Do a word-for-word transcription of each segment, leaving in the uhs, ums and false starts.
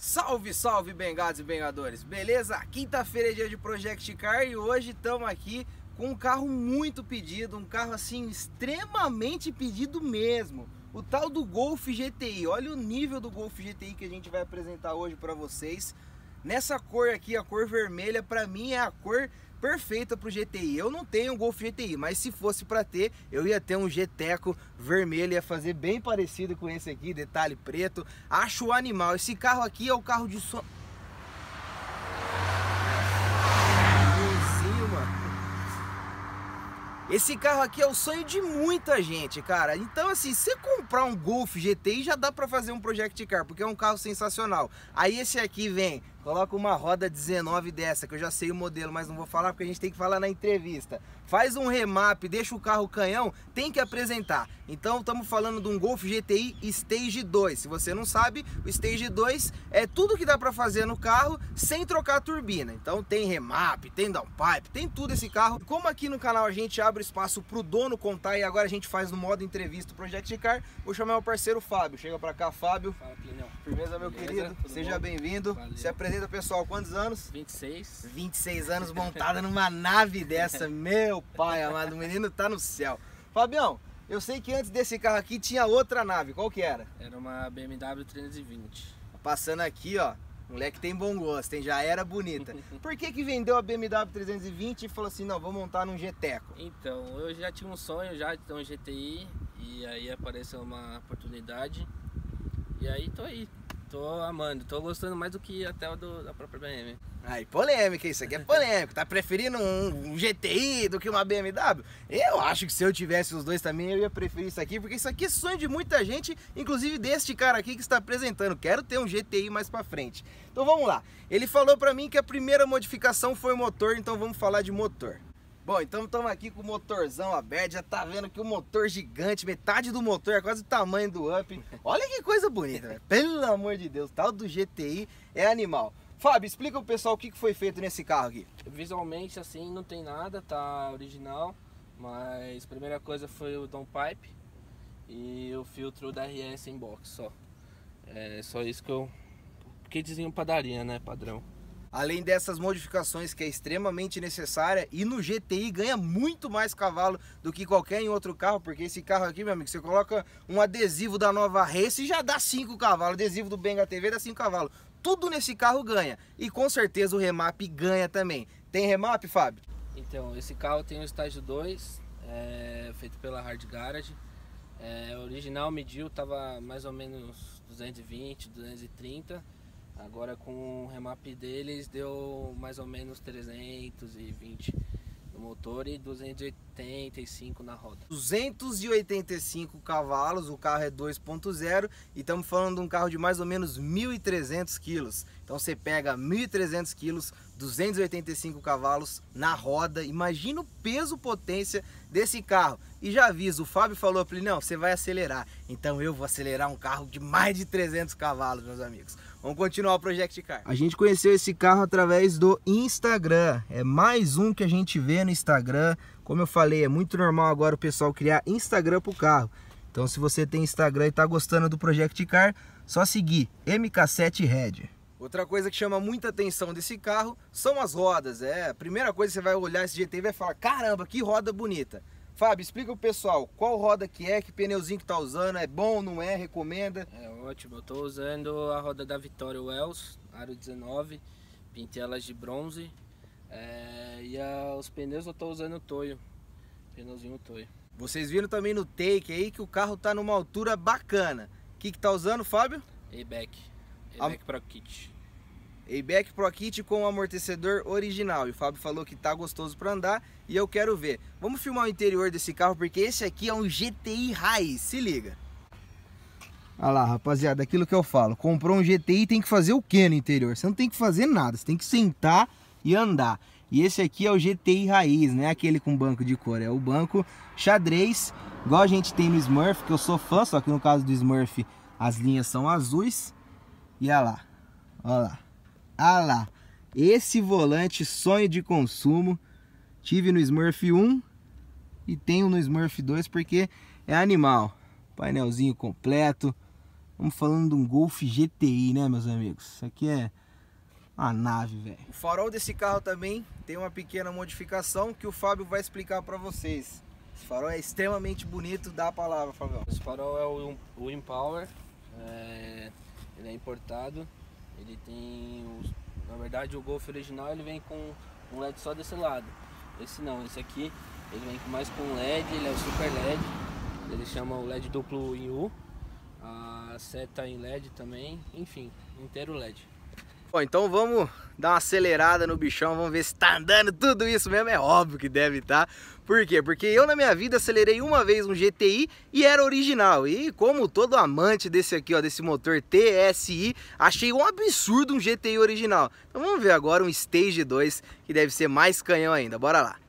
Salve, salve, bengados e bengadores, beleza? Quinta-feira é dia de Project Car e hoje estamos aqui com um carro muito pedido, um carro assim extremamente pedido mesmo, o tal do Golf G T I. Olha o nível do Golf G T I que a gente vai apresentar hoje para vocês. Nessa cor aqui, a cor vermelha, para mim é a cor perfeita para o G T I. Eu não tenho um Golf G T I, mas se fosse para ter, eu ia ter um G-Teco vermelho, ia fazer bem parecido com esse aqui, detalhe preto. Acho o animal. Esse carro aqui é o carro de som... Esse carro aqui é o sonho de muita gente, cara. Então assim, se você comprar um Golf G T I, já dá pra fazer um Project Car, porque é um carro sensacional. Aí esse aqui vem, coloca uma roda dezenove dessa, que eu já sei o modelo, mas não vou falar porque a gente tem que falar na entrevista. Faz um remap, deixa o carro canhão, tem que apresentar. Então estamos falando de um Golf G T I Stage dois. Se você não sabe, o Stage dois é tudo que dá pra fazer no carro sem trocar a turbina. Então tem remap, tem downpipe, tem tudo esse carro. Como aqui no canal a gente abre espaço pro dono contar e agora a gente faz no modo entrevista o Project Car, vou chamar meu parceiro Fábio. Chega pra cá, Fábio. Fala, Plinão. Firmeza, meu Beleza? querido. Tudo Seja bem-vindo. Se apresenta, pessoal. Quantos anos? vinte e seis. vinte e seis anos montada numa nave dessa. Meu pai amado, o menino tá no céu. Fabião, eu sei que antes desse carro aqui tinha outra nave. Qual que era? Era uma B M W trezentos e vinte. Passando aqui, ó. Moleque tem bom gosto, hein? Já era bonita. Por que que vendeu a B M W trezentos e vinte e falou assim, não, vou montar num G-Teco? Então, eu já tinha um sonho já de ter um G T I e aí apareceu uma oportunidade e aí tô aí, tô amando, tô gostando mais do que até o do, da própria B M. Aí, polêmica, isso aqui é polêmico. Tá preferindo um, um G T I do que uma B M W? Eu acho que se eu tivesse os dois também, eu ia preferir isso aqui, porque isso aqui é sonho de muita gente, inclusive deste cara aqui que está apresentando. Quero ter um G T I mais pra frente. Então vamos lá. Ele falou pra mim que a primeira modificação foi o motor, então vamos falar de motor. Bom, então estamos aqui com o motorzão aberto, já tá vendo que o motor gigante, metade do motor é quase o tamanho do Up. Olha que coisa bonita, velho. Pelo amor de Deus, tal do G T I é animal. Fábio, explica pro pessoal o que foi feito nesse carro aqui. Visualmente assim não tem nada, tá original, mas a primeira coisa foi o downpipe e o filtro da R S em box só. É só isso que eu... kitzinho padaria, né, padrão. Além dessas modificações que é extremamente necessária, e no G T I ganha muito mais cavalo do que qualquer em outro carro, porque esse carro aqui, meu amigo, você coloca um adesivo da nova Race e já dá cinco cavalos, adesivo do Benga T V dá cinco cavalos. Tudo nesse carro ganha, e com certeza o remap ganha também. Tem remap, Fábio? Então, esse carro tem o estágio dois, é, feito pela Hard Garage. É, original mediu, tava mais ou menos duzentos e vinte, duzentos e trinta. Agora com o remap deles deu mais ou menos trezentos e vinte no motor e duzentos e oitenta e cinco na roda. duzentos e oitenta e cinco cavalos, o carro é dois ponto zero e estamos falando de um carro de mais ou menos mil e trezentos quilos. Então você pega mil e trezentos quilos, duzentos e oitenta e cinco cavalos na roda, imagina o peso potência desse carro. E já aviso, o Fábio falou para ele, não, você vai acelerar, então eu vou acelerar um carro de mais de trezentos cavalos, meus amigos. Vamos continuar o Project Car. A gente conheceu esse carro através do Instagram. É mais um que a gente vê no Instagram. Como eu falei, é muito normal agora o pessoal criar Instagram pro carro. Então se você tem Instagram e tá gostando do Project Car, só seguir M K sete Red. Outra coisa que chama muita atenção desse carro são as rodas. É, a primeira coisa que você vai olhar esse G T I e vai falar, caramba, que roda bonita. Fábio, explica pro pessoal qual roda que é, que pneuzinho que tá usando, é bom, não é, recomenda? É ótimo, eu tô usando a roda da Vitória Wells, aro dezenove, pintei elas de bronze, é, e a, os pneus eu tô usando o Toyo, pneuzinho Toyo. Vocês viram também no take aí que o carro tá numa altura bacana. O que que tá usando, Fábio? A-Back, A-Back Pro Kit. A-Back Pro Kit com o amortecedor original. E o Fábio falou que tá gostoso para andar e eu quero ver. Vamos filmar o interior desse carro porque esse aqui é um G T I raiz, se liga. Olha lá, rapaziada, aquilo que eu falo. Comprou um G T I, tem que fazer o que no interior? Você não tem que fazer nada, você tem que sentar e andar. E esse aqui é o G T I raiz, não é aquele com banco de cor, é o banco xadrez, igual a gente tem no Smurf, que eu sou fã, só que no caso do Smurf as linhas são azuis. E olha lá, olha lá. Ah lá, esse volante sonho de consumo, tive no Smurf um e tenho no Smurf dois porque é animal. Painelzinho completo, Estamos falando de um Golf G T I, né, meus amigos? Isso aqui é a nave, velho. O farol desse carro também tem uma pequena modificação que o Fábio vai explicar para vocês. Esse farol é extremamente bonito, dá a palavra, Fábio. Esse farol é o, o Empower, é, ele é importado, ele tem, os, na verdade o Golf original ele vem com um L E D só desse lado. Esse não, esse aqui ele vem mais com L E D, ele é o Super L E D, ele chama o L E D duplo em U, a seta em L E D também, enfim, inteiro L E D. Bom, então vamos dar uma acelerada no bichão, vamos ver se tá andando tudo isso mesmo. É óbvio que deve estar. Por quê? Porque eu na minha vida acelerei uma vez um G T I e era original. E como todo amante desse aqui, ó, desse motor T S I, achei um absurdo um G T I original. Então vamos ver agora um Stage dois que deve ser mais canhão ainda. Bora lá.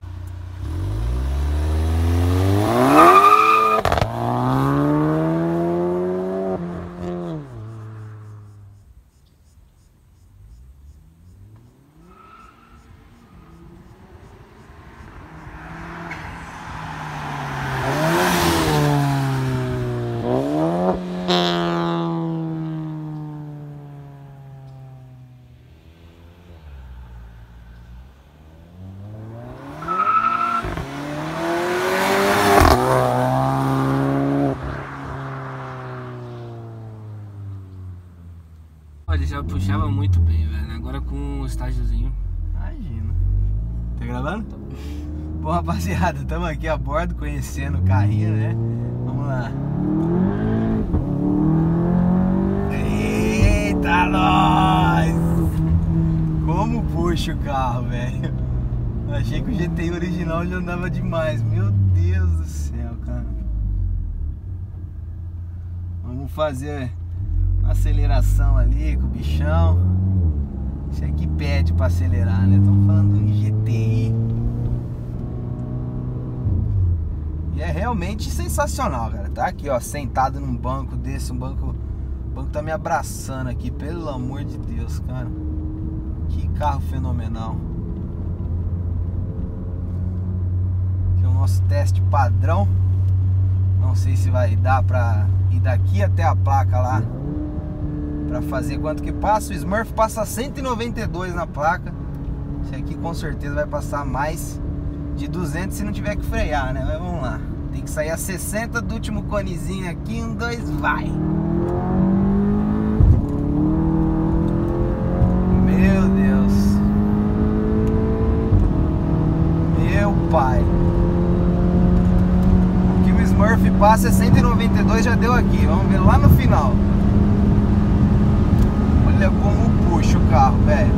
Ele já puxava muito bem, velho. Agora com um estágiozinho. Imagina. Tá gravando? Bom, rapaziada, estamos aqui a bordo conhecendo o carrinho, né? Vamos lá. Eita, nós! Como puxa o carro, velho. Achei que o G T I original já andava demais. Meu Deus do céu, cara. Vamos fazer aceleração ali com o bichão. Isso aqui pede para acelerar, né? Estamos falando de um G T I. E é realmente sensacional, cara. Tá aqui, ó, sentado num banco desse, um banco, o banco tá me abraçando aqui, pelo amor de Deus, cara. Que carro fenomenal. Aqui é o nosso teste padrão. Não sei se vai dar pra ir daqui até a placa lá pra fazer quanto que passa. O Smurf passa cento e noventa e dois na placa. Esse aqui com certeza vai passar mais de duzentos se não tiver que frear, né? Mas vamos lá. Tem que sair a sessenta do último conezinho aqui. Um, dois, vai! Meu Deus! Meu pai! O que o Smurf passa é cento e noventa e dois, já deu aqui. Vamos ver lá no final. Olha como puxa o carro, velho.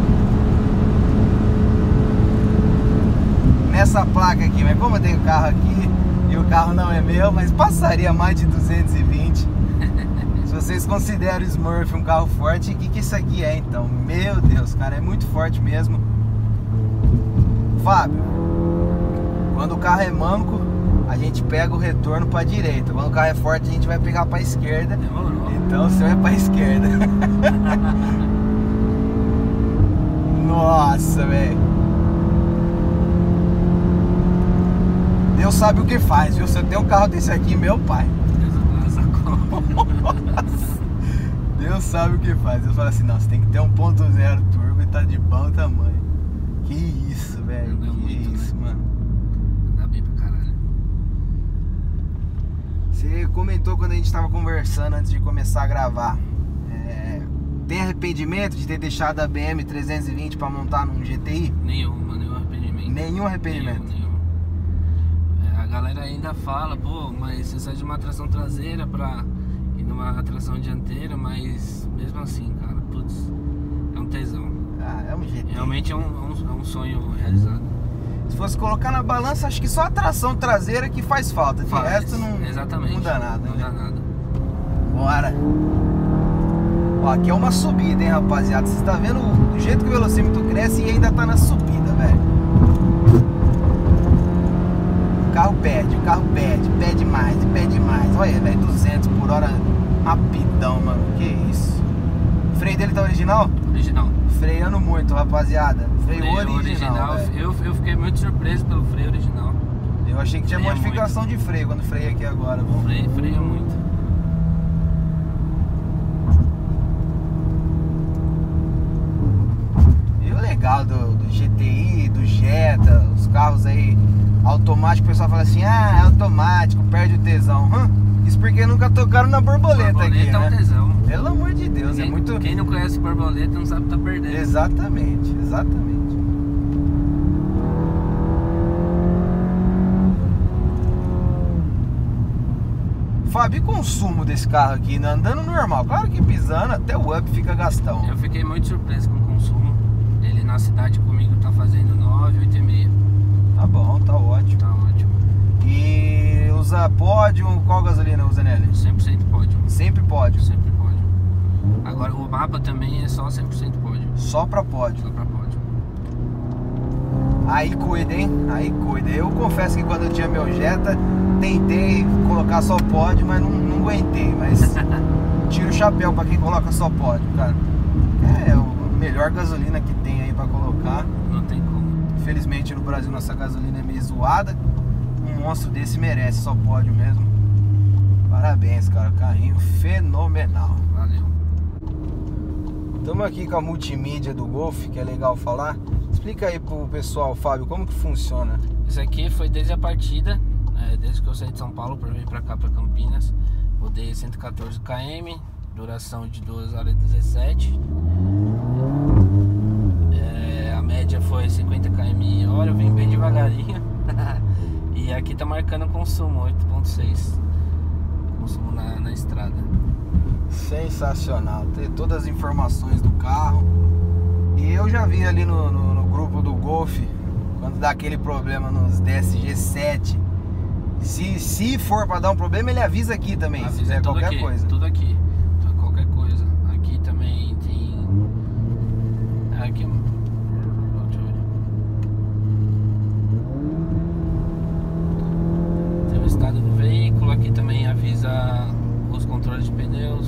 Nessa placa aqui, mas como eu tenho carro aqui e o carro não é meu, mas passaria mais de duzentos e vinte. Se vocês consideram o Smurf um carro forte, o que, que isso aqui é então? Meu Deus, cara, é muito forte mesmo. Fábio, quando o carro é manco, a gente pega o retorno para direita. Quando o carro é forte, a gente vai pegar para esquerda. Demorou. Então o seu é para esquerda. Nossa, velho. Deus sabe o que faz, viu? Se eu tenho um carro desse aqui, meu pai. Deus sabe o que faz. Eu falo assim, não, você tem que ter um ponto zero turbo e tá de bom tamanho. Que isso, velho. Que muito, isso, né, mano? Dá bem pra caralho. Você comentou quando a gente tava conversando antes de começar a gravar. É, tem arrependimento de ter deixado a B M trezentos e vinte pra montar num G T I? Nenhum, nenhum arrependimento. Nenhum arrependimento? Nenhum, nenhum. É, a galera ainda fala, pô, mas você sai de uma tração traseira pra ir numa tração dianteira, mas mesmo assim, cara, putz, é um tesão. Ah, é um G T I. Realmente é um, é um, é um sonho realizado. Se fosse colocar na balança, acho que só a tração traseira que faz falta. De Faz, resto não, exatamente, não muda nada, não né? dá nada. Bora! Ó, aqui é uma subida, hein, rapaziada? Você está vendo o jeito que o velocímetro cresce e ainda tá na subida, velho. O carro pede, o carro pede, pede mais, pede mais. Olha, velho, duzentos por hora rapidão, mano. Que isso? O freio dele tá original? Original. Freando muito, rapaziada. Freio, freio original. original eu, eu fiquei muito surpreso pelo freio original. Eu achei que tinha freia modificação muito. de freio quando freio aqui agora. Freio, freia muito. legal do, do G T I, do Jetta, os carros aí automáticos, o pessoal fala assim, ah, é automático, perde o tesão. Hum, isso porque nunca tocaram na borboleta, borboleta aqui, é um né? tesão. Pelo amor de Deus, quem, é muito... Quem não conhece borboleta não sabe que tá perdendo. Exatamente, exatamente. Fábio, e consumo desse carro aqui, né? Andando normal, claro que pisando, até o up fica gastão. Eu fiquei muito surpreso com o consumo. Ele na cidade comigo tá fazendo nove, oito e meio. Tá bom, tá ótimo. Tá ótimo. E usa pódio, qual gasolina usa nele? cem por cento pódio. Sempre pódio. Sempre pódio. Agora o mapa também é só cem por cento pódio. Só pra pódio. Só pra pódio. Aí cuida, hein? Aí cuida. Eu confesso que quando eu tinha meu Jetta, tentei colocar só pódio, mas não, não aguentei. Mas tiro o chapéu pra quem coloca só pódio, cara. É a melhor gasolina que tem aí pra colocar. Não tem como. Infelizmente no Brasil nossa gasolina é meio zoada. Um monstro desse merece só pódio mesmo. Parabéns, cara. Carrinho fenomenal. Valeu. Estamos aqui com a multimídia do Golf, que é legal falar. Explica aí pro pessoal, Fábio, como que funciona. Isso aqui foi desde a partida, é, desde que eu saí de São Paulo para vir para cá, para Campinas. Rodei cento e quatorze quilômetros, duração de duas horas e dezessete. É, a média foi cinquenta quilômetros hora, eu vim bem devagarinho. E aqui tá marcando consumo, oito ponto seis. Consumo na, na estrada. Sensacional, ter todas as informações do carro. E eu já vi ali no, no, no grupo do Golf, quando dá aquele problema nos D S G sete, se, se for para dar um problema, ele avisa aqui também, avisa se fizer qualquer aqui, coisa. Tudo aqui, tudo, qualquer coisa. Aqui também tem... Aqui... Deixa eu ver. Tem o estado do veículo, aqui também avisa os controles de pneus.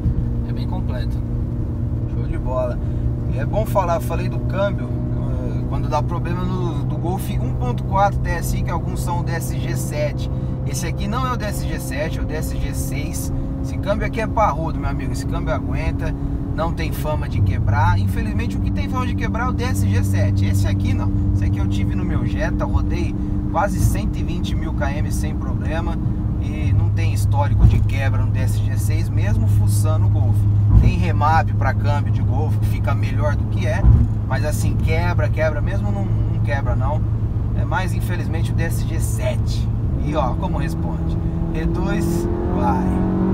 É bem completo. Show de bola. E é bom falar, falei do câmbio, quando dá problema no do Golf um ponto quatro T S I, que alguns são o D S G sete. Esse aqui não é o D S G sete, é o D S G seis. Esse câmbio aqui é parrudo, meu amigo. Esse câmbio aguenta, não tem fama de quebrar. Infelizmente o que tem fama de quebrar é o D S G sete. Esse aqui não. Esse aqui eu tive no meu Jetta, rodei quase cento e vinte mil quilômetros sem problema. E não tem histórico de quebra no D S G seis, mesmo fuçando o Golf. Tem remap para câmbio de Golf, que fica melhor do que é. Mas assim, quebra, quebra, mesmo não, não quebra não. É mais infelizmente o D S G sete. E ó, como responde. E dois, vai.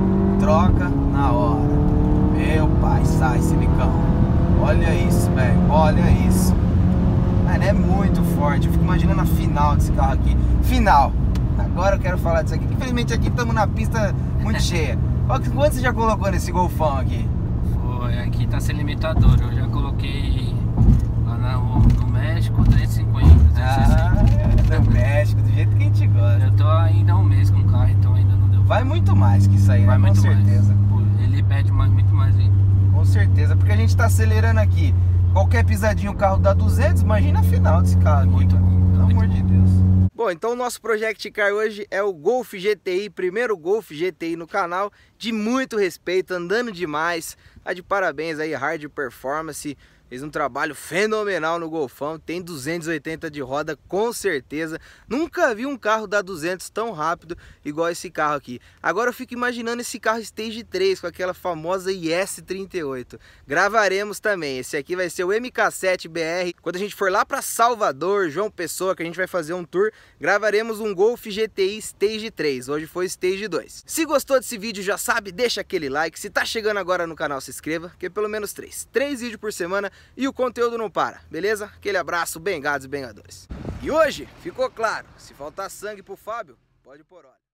Troca na hora. Meu pai, sai silicão. Olha isso, velho, olha isso. Mano, é muito forte. Eu fico imaginando a final desse carro aqui. Final. Agora eu quero falar disso aqui. Infelizmente aqui estamos na pista muito cheia. Quanto você já colocou nesse Golfão aqui? Foi, aqui tá sem limitador. Eu já coloquei lá no, no México trezentos e cinquenta, trezentos e sessenta. Ah, no México, do jeito que a gente gosta. Eu tô ainda há um mês com o carro, então ainda não deu. Vai muito mais que isso aí, Vai né? muito Com certeza. mais. Ele pede mais, muito mais aí. Com certeza, porque a gente tá acelerando aqui. Qualquer pisadinha o carro dá duzentos, imagina a final desse carro aqui. Muito cara. bom. Pelo muito amor bom. de Deus. Bom, então o nosso Project Car hoje é o Golf G T I, primeiro Golf G T I no canal, de muito respeito, andando demais, tá de parabéns aí, Hard Performance, fez um trabalho fenomenal no Golfão, tem duzentos e oitenta de roda com certeza, nunca vi um carro dar duzentos tão rápido igual esse carro aqui. Agora eu fico imaginando esse carro Stage três com aquela famosa I S trinta e oito, gravaremos também, esse aqui vai ser o M K sete B R, quando a gente for lá para Salvador, João Pessoa, que a gente vai fazer um tour, gravaremos um Golf G T I Stage três, hoje foi Stage dois. Se gostou desse vídeo, já sabe, deixa aquele like, se tá chegando agora no canal, se inscreva, que é pelo menos três, três vídeos por semana e o conteúdo não para, beleza? Aquele abraço, bengados e bengadores. E hoje, ficou claro, se faltar sangue pro Fábio, pode pôr óleo.